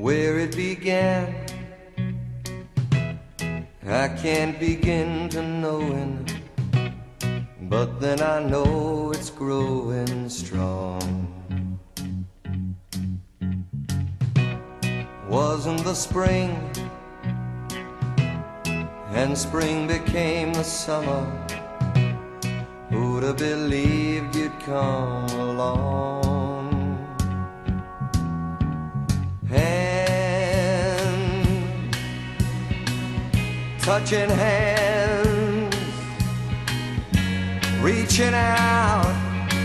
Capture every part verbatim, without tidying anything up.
where it began. I can't begin to knowing, but then I know it's growing strong. Wasn't the spring, and spring became the summer. Who'd have believed you'd come along? Hand, touching hands, reaching out,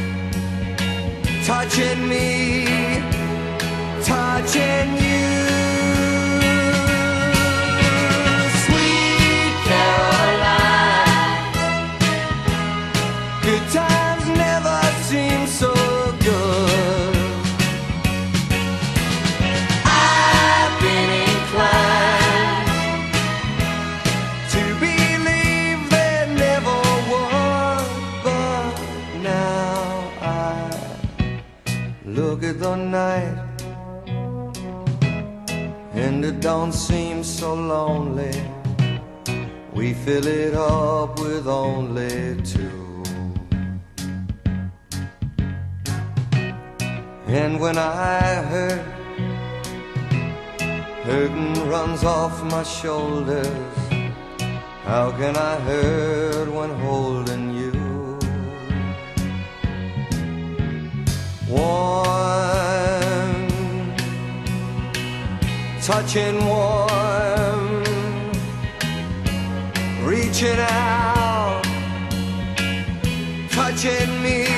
touching me, touching you. Sweet Caroline, good times never seem so good. I've been inclined to believe there never was, but now I look at the night and it don't seem so lonely. We fill it up with only two. And when I hurt, hurting runs off my shoulders. How can I hurt when holding you? Warm, touching warm, reaching out, touching me.